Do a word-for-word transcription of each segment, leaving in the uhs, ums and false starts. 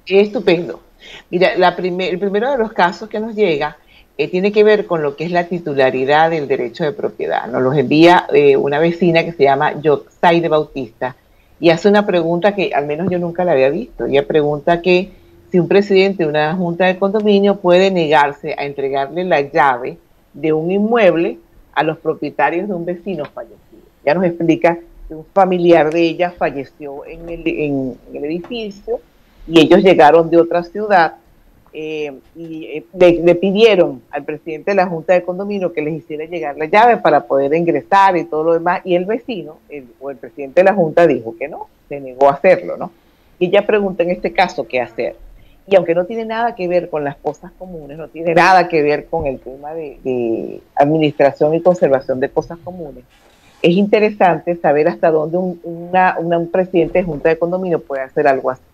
Estupendo. Mira, la primer, el primero de los casos que nos llega eh, tiene que ver con lo que es la titularidad del derecho de propiedad. Nos los envía eh, una vecina que se llama Yoxaide Bautista y hace una pregunta que al menos yo nunca la había visto. Ella pregunta que si un presidente de una junta de condominio puede negarse a entregarle la llave de un inmueble a los propietarios de un vecino fallecido. Ya nos explica que un familiar de ella falleció en el, en, en el edificio y ellos llegaron de otra ciudad eh, y eh, le, le pidieron al presidente de la junta de condominio que les hiciera llegar la llave para poder ingresar y todo lo demás, y el vecino el, o el presidente de la junta dijo que no, se negó a hacerlo, ¿no? Y ella pregunta en este caso qué hacer. Y aunque no tiene nada que ver con las cosas comunes, no tiene nada que ver con el tema de, de administración y conservación de cosas comunes, es interesante saber hasta dónde un, una, una, un presidente de junta de condominio puede hacer algo así.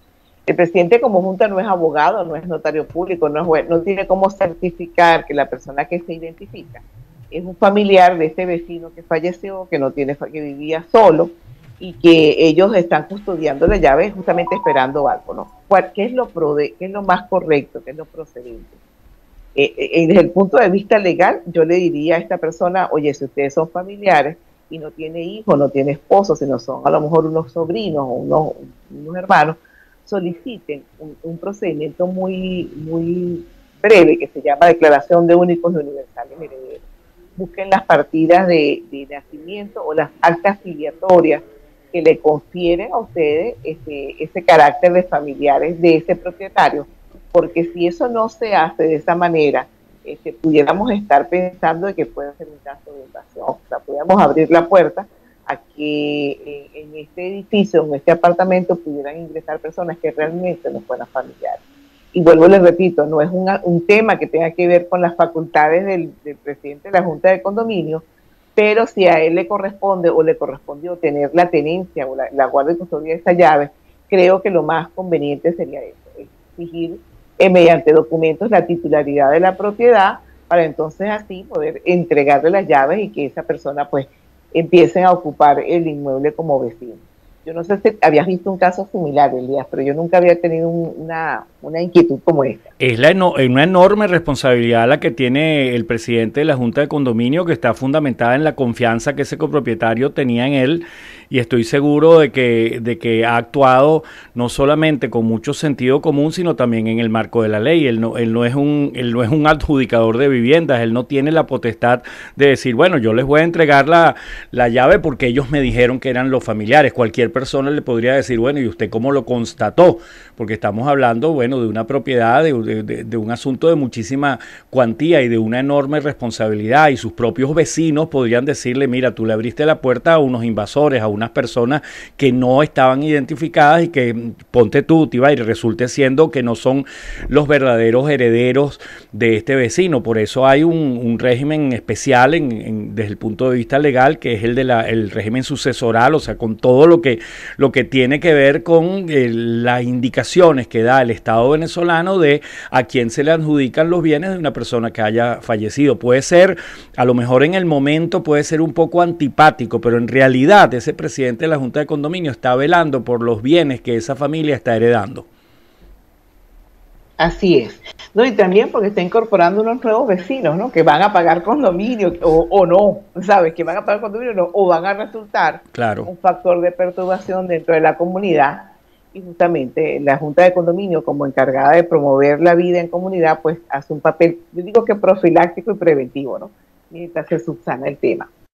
El presidente como junta no es abogado, no es notario público, no, es juez, no tiene cómo certificar que la persona que se identifica es un familiar de este vecino que falleció, que no tiene, que vivía solo y que ellos están custodiando la llave justamente esperando algo, ¿no? ¿Qué es lo, prode, qué es lo más correcto, qué es lo procedente? Eh, eh, desde el punto de vista legal, yo le diría a esta persona, oye, si ustedes son familiares y no tiene hijos, no tiene esposo, sino son a lo mejor unos sobrinos o unos, unos hermanos, soliciten un, un procedimiento muy, muy breve que se llama declaración de únicos y universales herederos. Busquen las partidas de, de nacimiento o las actas filiatorias que le confieren a ustedes ese, ese carácter de familiares de ese propietario, porque si eso no se hace de esa manera, este, pudiéramos estar pensando de que puede ser un caso de invasión, o sea, pudiéramos abrir la puerta a que en, en este edificio, en este apartamento, pudieran ingresar personas que realmente no fueran familiares. Y vuelvo, les repito, no es una, un tema que tenga que ver con las facultades del, del presidente de la Junta de Condominio, pero si a él le corresponde o le correspondió tener la tenencia o la, la guardia y custodia de esa llave, creo que lo más conveniente sería eso, exigir eh, mediante documentos la titularidad de la propiedad para entonces así poder entregarle las llaves y que esa persona pues empiecen a ocupar el inmueble como vecino. Yo no sé si habías visto un caso similar, Elías, pero yo nunca había tenido un, una, una inquietud como esta. Es la eno una enorme responsabilidad la que tiene el presidente de la Junta de Condominio, que está fundamentada en la confianza que ese copropietario tenía en él, y estoy seguro de que, de que ha actuado no solamente con mucho sentido común, sino también en el marco de la ley. Él no, él no es un, él no es un adjudicador de viviendas, él no tiene la potestad de decir, bueno, yo les voy a entregar la, la llave porque ellos me dijeron que eran los familiares. Cualquier persona le podría decir, bueno, ¿y usted cómo lo constató? Porque estamos hablando, bueno, de una propiedad, de, de, de, de un asunto de muchísima cuantía y de una enorme responsabilidad, y sus propios vecinos podrían decirle, mira, tú le abriste la puerta a unos invasores, a unas personas que no estaban identificadas y que, ponte tú, Tiba, y resulte siendo que no son los verdaderos herederos de este vecino. Por eso hay un, un régimen especial en, en, desde el punto de vista legal, que es el de la, el régimen sucesoral, o sea, con todo lo que, lo que tiene que ver con eh, las indicaciones que da el Estado venezolano de a quién se le adjudican los bienes de una persona que haya fallecido. Puede ser, a lo mejor en el momento puede ser un poco antipático, pero en realidad ese presidente de la Junta de Condominio está velando por los bienes que esa familia está heredando. Así es. No, y también porque está incorporando unos nuevos vecinos, ¿no? Que van a pagar condominio o, o no, ¿sabes? Que van a pagar condominio o no, o van a resultar claro. un factor de perturbación dentro de la comunidad. Y justamente la Junta de Condominio, como encargada de promover la vida en comunidad, pues hace un papel, yo digo que profiláctico y preventivo, ¿no? Mientras se subsana el tema.